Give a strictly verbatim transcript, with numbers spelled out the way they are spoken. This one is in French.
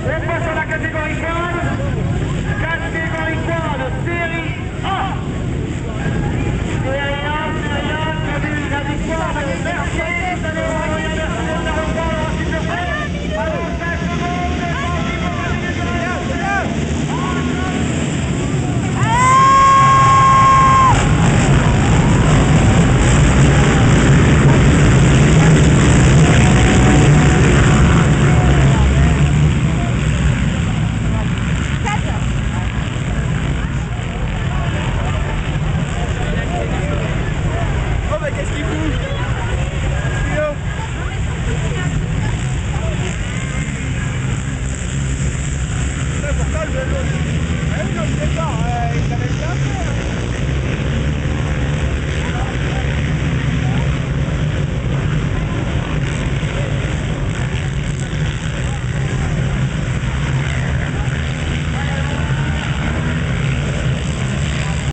On passe à la catégorie quad. Catégorie quad, série A. Série A, série A, salut, la victoire de Mercedes. Allez, on va envoyer Mercedes à reprendre, s'il te plaît. Allons, cinq secondes, défensivement, la minute de la Pourquoi le vélo? Ah oui, non, je sais pas, il savait bien faire.